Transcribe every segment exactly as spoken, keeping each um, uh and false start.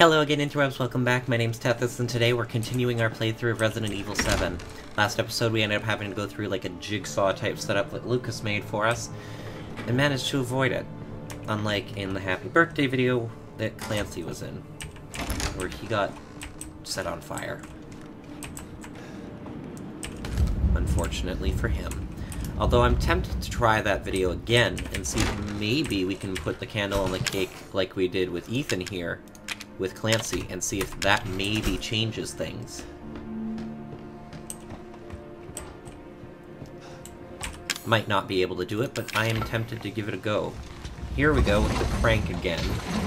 Hello again, Interwebs, welcome back. My name's Tethys, and today we're continuing our playthrough of Resident Evil seven. Last episode we ended up having to go through like a jigsaw-type setup that Lucas made for us, and managed to avoid it. Unlike in the Happy Birthday video that Clancy was in, where he got set on fire. Unfortunately for him. Although I'm tempted to try that video again, and see if maybe we can put the candle on the cake like we did with Ethan here, with Clancy, and see if that maybe changes things. Might not be able to do it, but I am tempted to give it a go. Here we go with the crank again.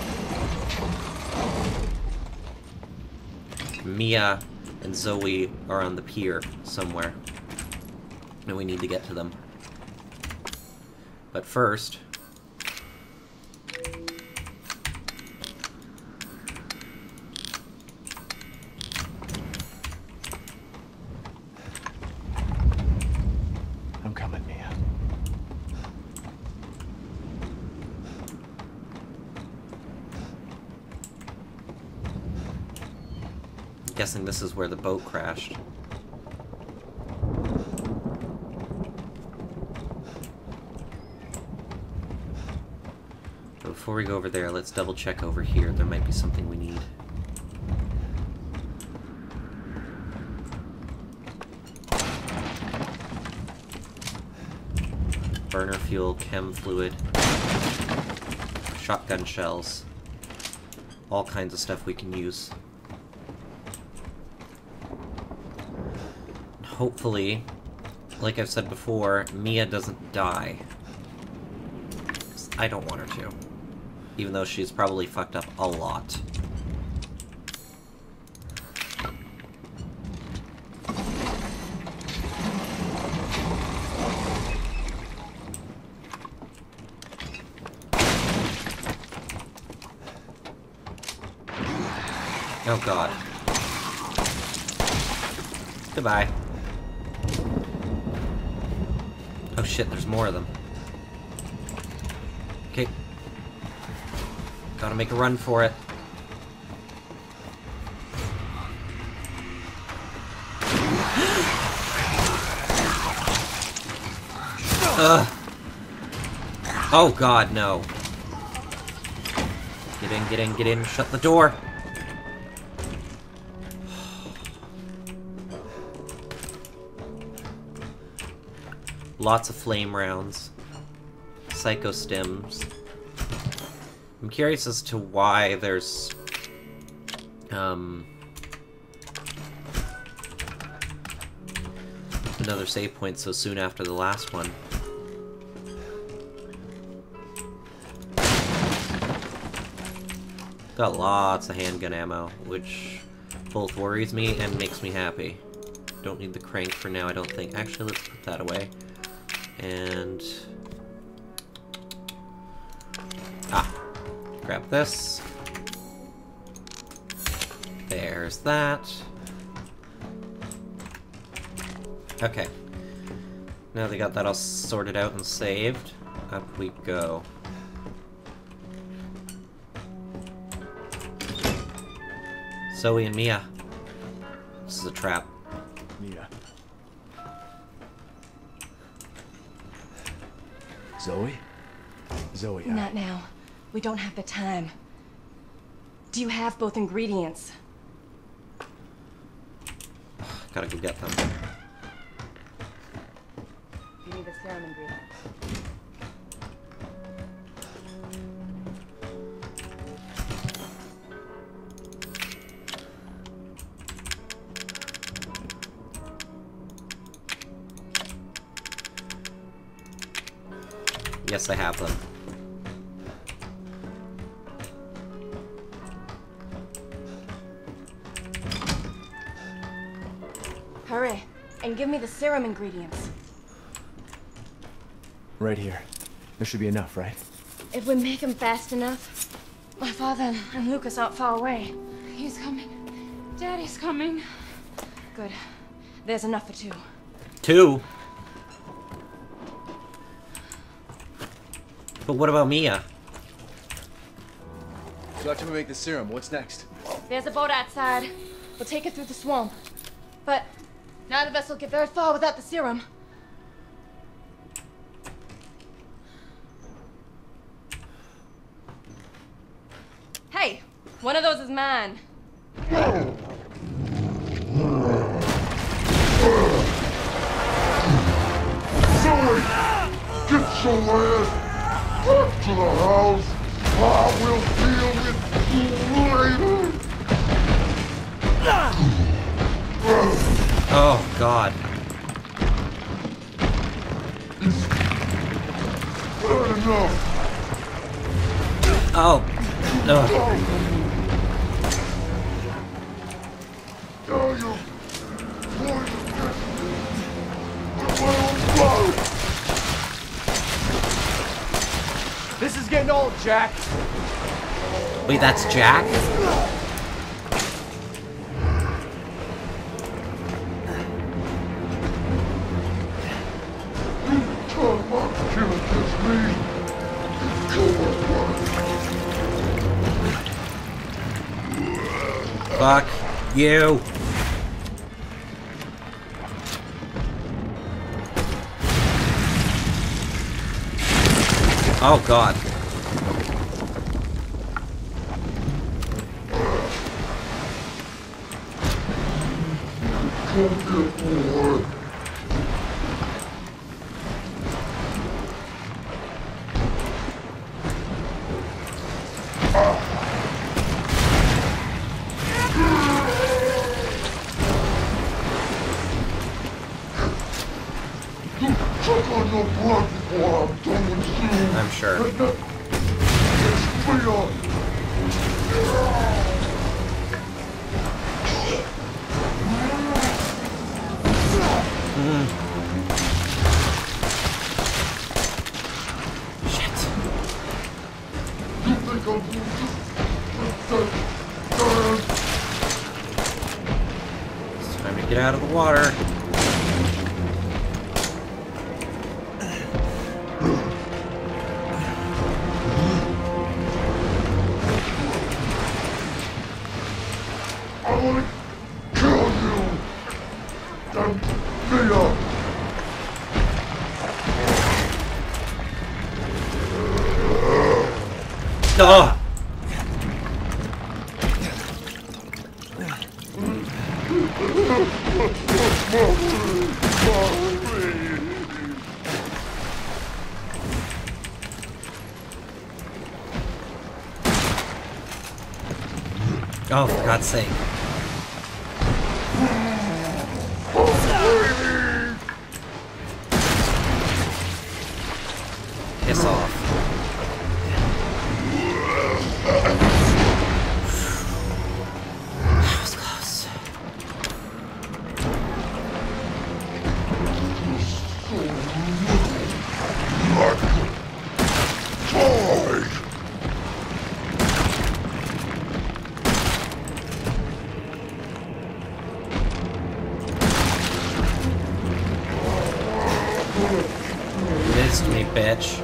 Mia and Zoe are on the pier somewhere, and we need to get to them. But first... I'm coming, Mia. I'm guessing this is where the boat crashed. But before we go over there, let's double check over here. There might be something we need. Burner fuel, chem fluid, shotgun shells, all kinds of stuff we can use. Hopefully, like I've said before, Mia doesn't die. 'Cause I don't want her to. Even though she's probably fucked up a lot. Oh god. Goodbye. Oh shit, there's more of them. Okay. Gotta make a run for it. Ugh. Oh god, no. Get in, get in, get in, shut the door! Lots of flame rounds. Psycho stims. I'm curious as to why there's... Um... another save point so soon after the last one. Got lots of handgun ammo, which both worries me and makes me happy. Don't need the crank for now, I don't think. Actually, let's put that away. And... Ah. Grab this. There's that. Okay. Now they got that all sorted out and saved. Up we go. Zoe and Mia. This is a trap. Mia. Zoe? Zoe, I... Not now. We don't have the time. Do you have both ingredients? Gotta go get them. You need the serum ingredients. Yes, I have them. Hurry, and give me the serum ingredients. Right here. There should be enough, right? If we make them fast enough, my father and Lucas aren't far away. He's coming. Daddy's coming. Good. There's enough for two. Two? But what about Mia? So after we make the serum, what's next? There's a boat outside. We'll take it through the swamp. But none of us will get very far without the serum. Hey, one of those is mine. Zoe! Get your ass back to the house! I will deal with you later! Oh, God. It's bad enough! Oh. Ugh. Now you're going to get with my own blood! This is getting old, Jack. Wait, that's Jack? Turn my kill against me! Fuck you. Oh, God. Suck on your blood before I'm done with you! I'm sure. And then it's me on! Mm. Shit. You think I'm just It's time to get out of the water. I want to kill you! And Mia! Oh! Oh, for God's sake. Piss off. That was close. Missed me, bitch.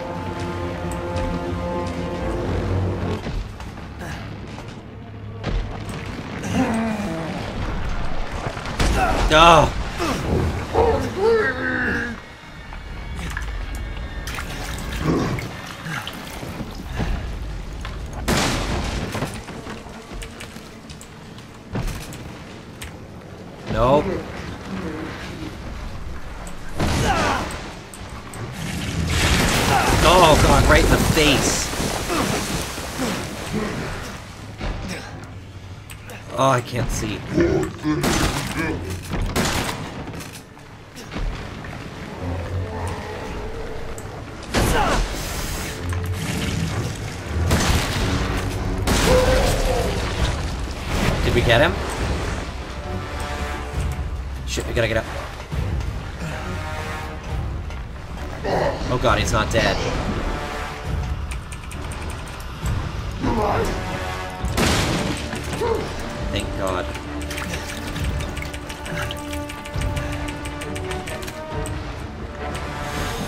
Oh! Nope. Oh God, right in the face. Oh, I can't see. Did we get him? Shit, we gotta get up. Oh God, he's not dead. Thank God.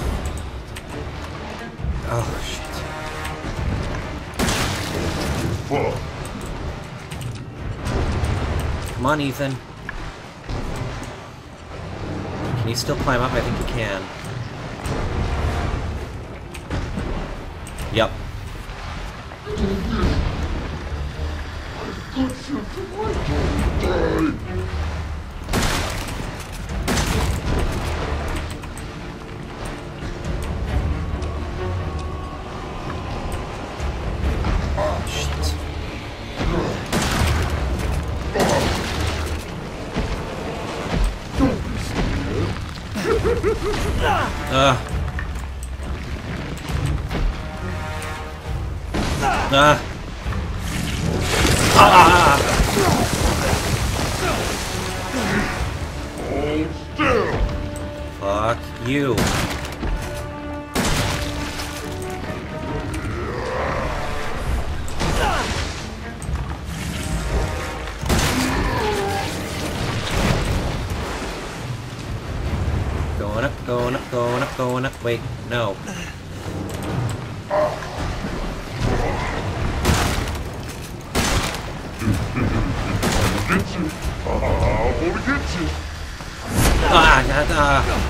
Oh shit. Come on, Ethan. Can you still climb up? I think you can. Yep. Ugh. Ah. Ah. Hold still. Fuck you. Going up, going up, going up, going up. Wait, no. Get you. I'm gonna get you. Ah, ah, ah.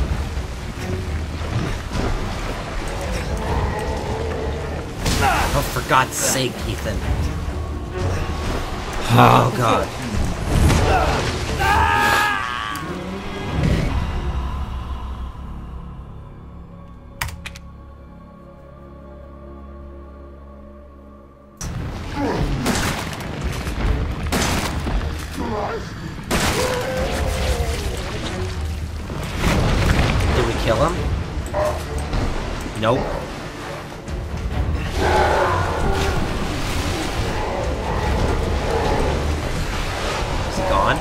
Oh, for God's sake, Ethan. Oh, God. Did we kill him? Nope. Is he gone?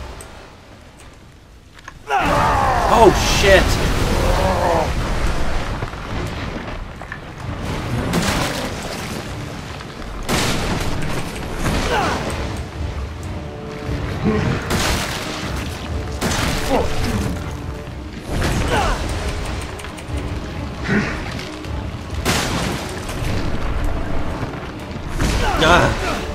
Oh, shit! Ah.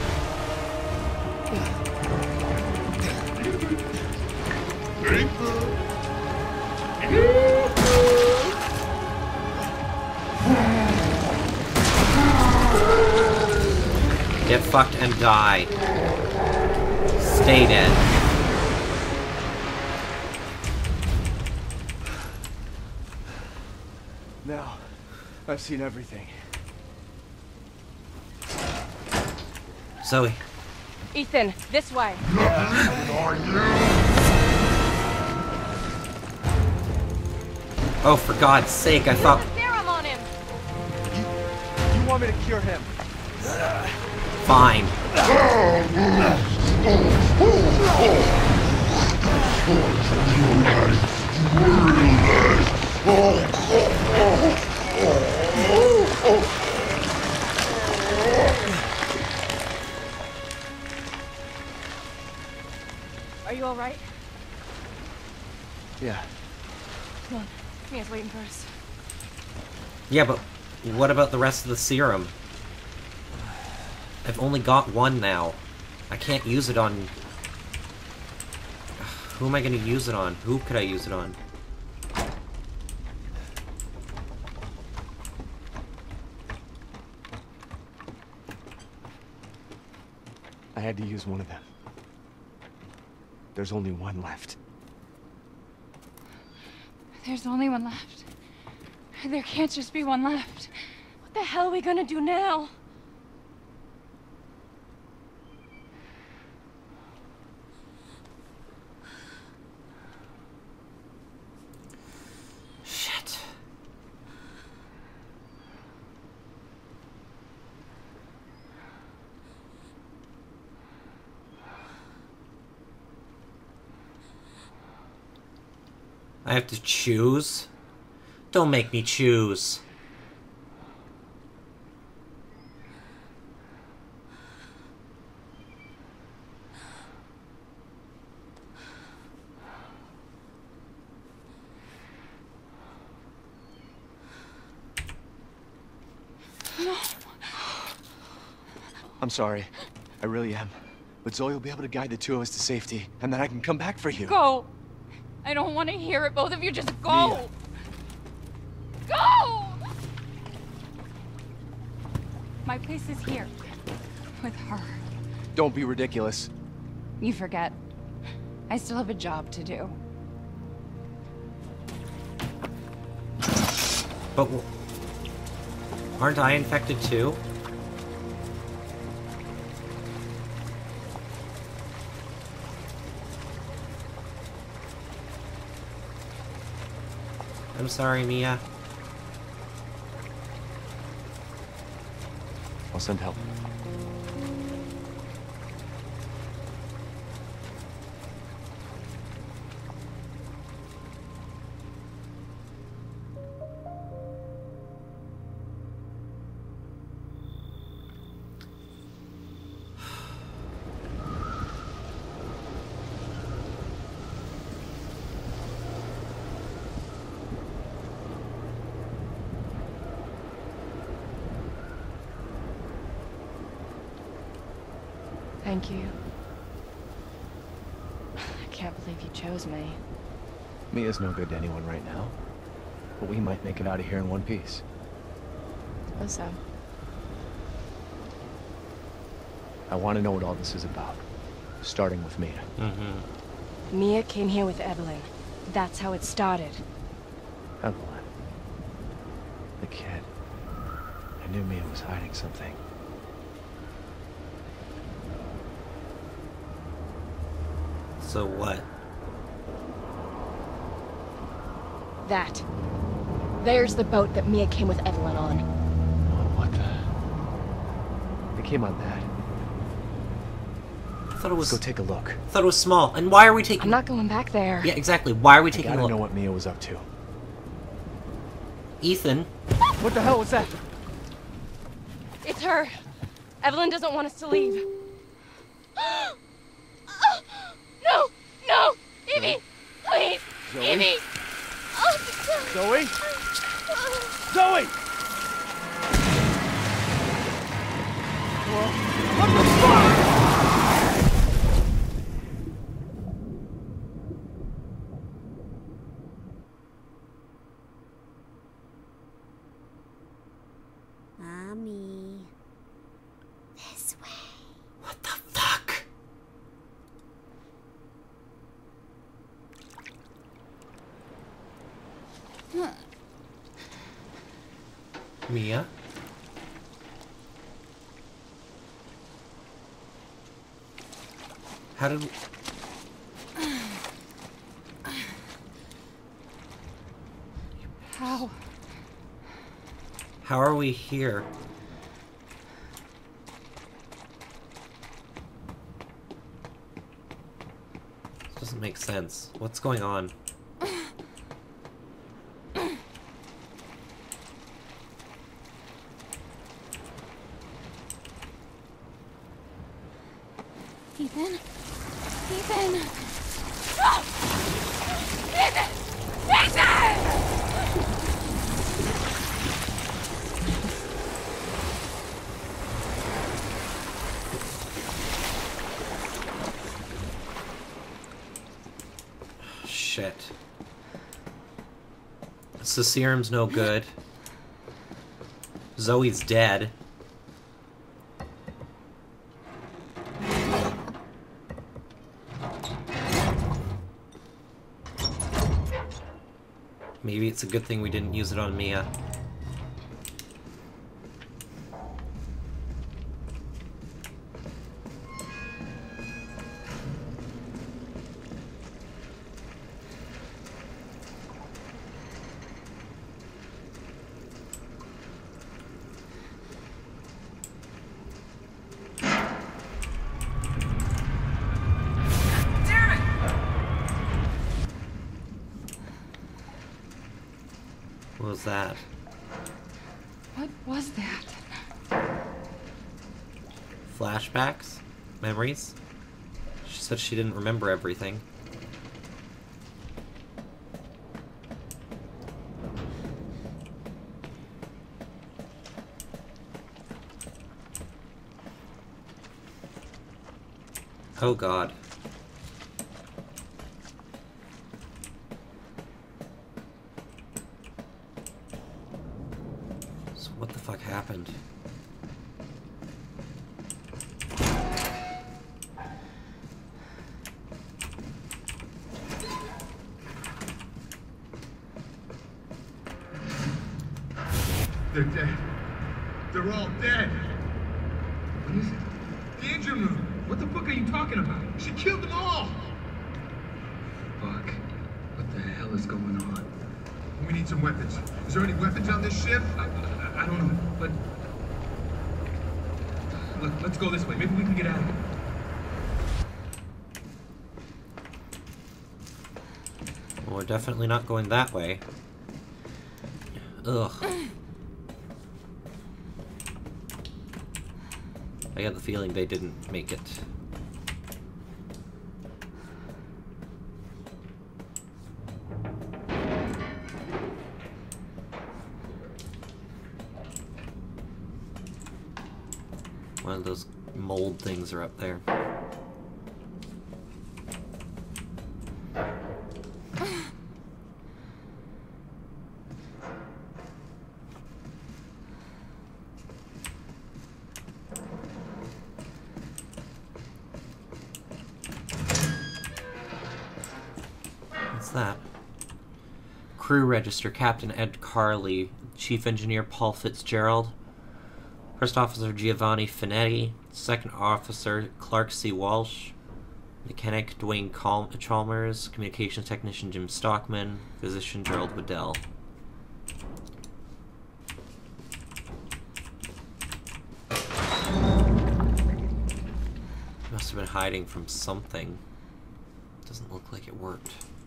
Get fucked and die. Stay dead. Now, I've seen everything. Zoe. Ethan, this way. Oh, for God's sake, I thought... Serum on him. You, you want me to cure him? Fine. Are you all right? Yeah. Come on. Mia's waiting for us. Yeah, but what about the rest of the serum? I've only got one now. I can't use it on... Who am I going to use it on? Who could I use it on? I had to use one of them. There's only one left. There's only one left. There can't just be one left. What the hell are we gonna do now? Shit. I have to choose? Don't make me choose. I'm sorry. I really am. But Zoe will be able to guide the two of us to safety, and then I can come back for you. Go! I don't want to hear it. Both of you just go! Mia. Go! My place is here. With her. Don't be ridiculous. You forget. I still have a job to do. But w aren't I infected too? I'm sorry, Mia. I'll send help. Thank you. I can't believe you chose me. Mia's no good to anyone right now. But we might make it out of here in one piece. Suppose so. I want to know what all this is about. Starting with Mia. Mm-hmm. Mia came here with Evelyn. That's how it started. Evelyn. The kid. I knew Mia was hiding something. So what? That. There's the boat that Mia came with Evelyn on. Oh, what the... They came on that. I thought it was. Let's go take a look. I thought it was small. And why are we taking? I'm not going back there. Yeah, exactly. Why are we I taking gotta a look? know what Mia was up to. Ethan. What the hell was that? It's her. Evelyn doesn't want us to leave. No! No! Evie! Please! Zoe? Evie! Zoe? Zoe! What the fuck? Mommy. This way. What the fuck? Mia? How did we... How? How are we here? This doesn't make sense. What's going on? Ethan? Ethan! Ah! Ethan! Ethan! Shit. So serum's no good. Zoe's dead. Maybe it's a good thing we didn't use it on Mia. What was that? What was that? Flashbacks? Memories? She said she didn't remember everything. Oh god. So what the fuck happened? They're dead. They're all dead. What is it? Danger room. What the fuck are you talking about? She killed them all. Fuck. What the hell is going on? We need some weapons. Is there any weapons on this ship? I, I, I don't know, but... Look, let's go this way. Maybe we can get out of here. Well, we're definitely not going that way. Ugh. I got the feeling they didn't make it. One of those mold things are up there. That crew register: Captain Ed Carley, Chief Engineer Paul Fitzgerald, First Officer Giovanni Finetti, Second Officer Clark C. Walsh, Mechanic Dwayne Cal Chalmers, Communications Technician Jim Stockman, Physician Gerald Waddell. Must have been hiding from something. Doesn't look like it worked.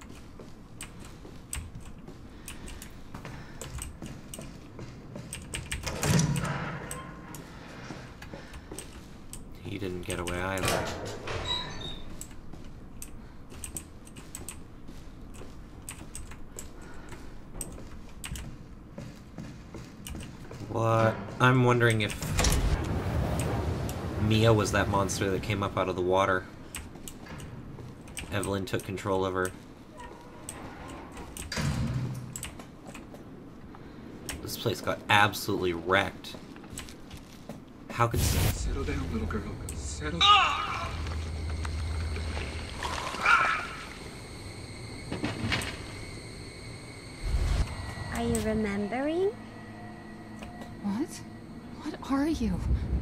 He didn't get away either. What? I'm wondering if Mia was that monster that came up out of the water. Evelyn took control of her. This place got absolutely wrecked. How could... Settle down, little girl. Settle... Are you remembering? What? What are you?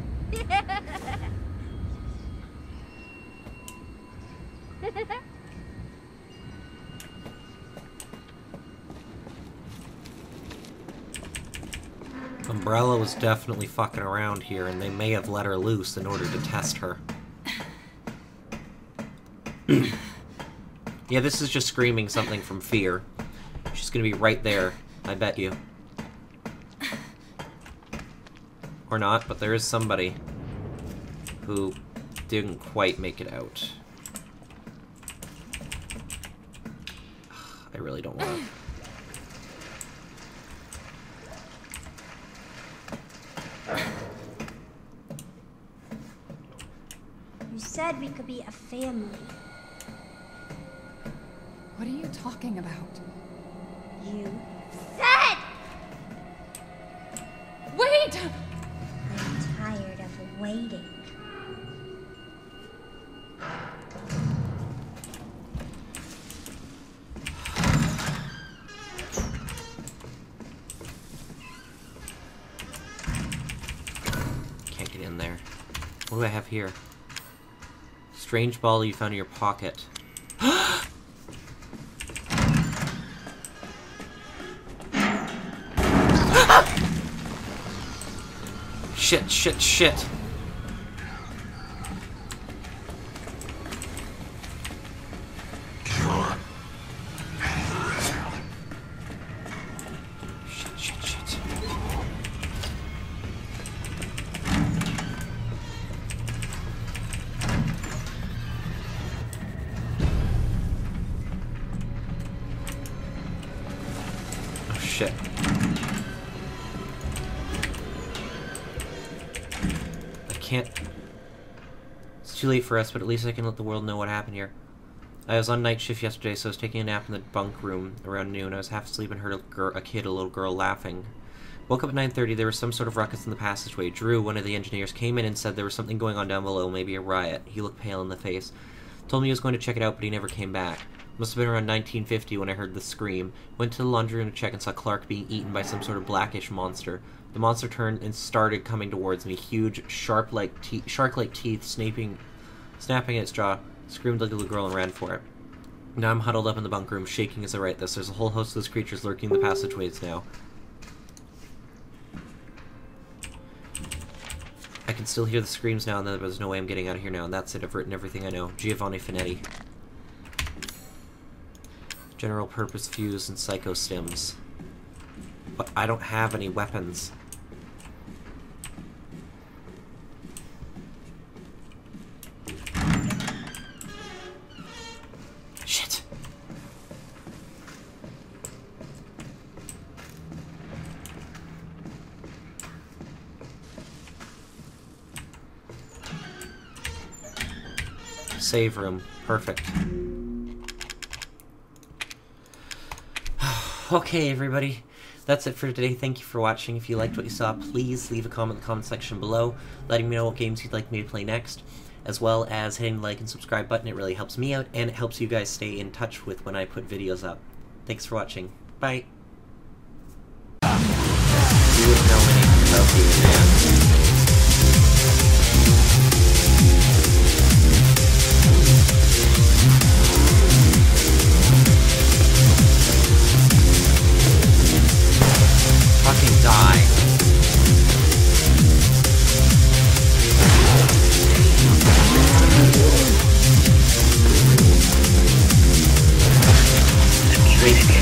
Umbrella was definitely fucking around here, and they may have let her loose in order to test her. Yeah, this is just screaming something from fear. She's gonna be right there, I bet you. Or not, but there is somebody who didn't quite make it out. I really don't want to. You said we could be a family. What are you talking about? You said! Wait! I'm tired of waiting. Can't get in there. What do I have here? Strange ball you found in your pocket. Shit, shit, shit. Shit, shit, shit. Oh, shit. Can't. It's too late for us, but at least I can let the world know what happened here. I was on night shift yesterday, so I was taking a nap in the bunk room around noon. I was half asleep and heard a, girl, a kid, a little girl, laughing. Woke up at nine thirty, there was some sort of ruckus in the passageway. Drew, one of the engineers, came in and said there was something going on down below, maybe a riot. He looked pale in the face. Told me he was going to check it out, but he never came back. Must have been around nineteen fifty when I heard the scream. Went to the laundry room to check and saw Clark being eaten by some sort of blackish monster. The monster turned and started coming towards me, huge, sharp-like te shark-like teeth snapping, snapping at its jaw. Screamed like a little girl and ran for it. Now I'm huddled up in the bunk room, shaking as I write this. There's a whole host of those creatures lurking in the passageways now. I can still hear the screams now, and there's no way I'm getting out of here now, and that's it. I've written everything I know. Giovanni Finetti. General purpose fuse and psychostims. But I don't have any weapons. Shit. Save room. Perfect. Okay, everybody. That's it for today. Thank you for watching. If you liked what you saw, please leave a comment in the comment section below, letting me know what games you'd like me to play next, as well as hitting the like and subscribe button. It really helps me out, and it helps you guys stay in touch with when I put videos up. Thanks for watching. Bye. You wouldn't know anything about these, man. Fucking die. Wait.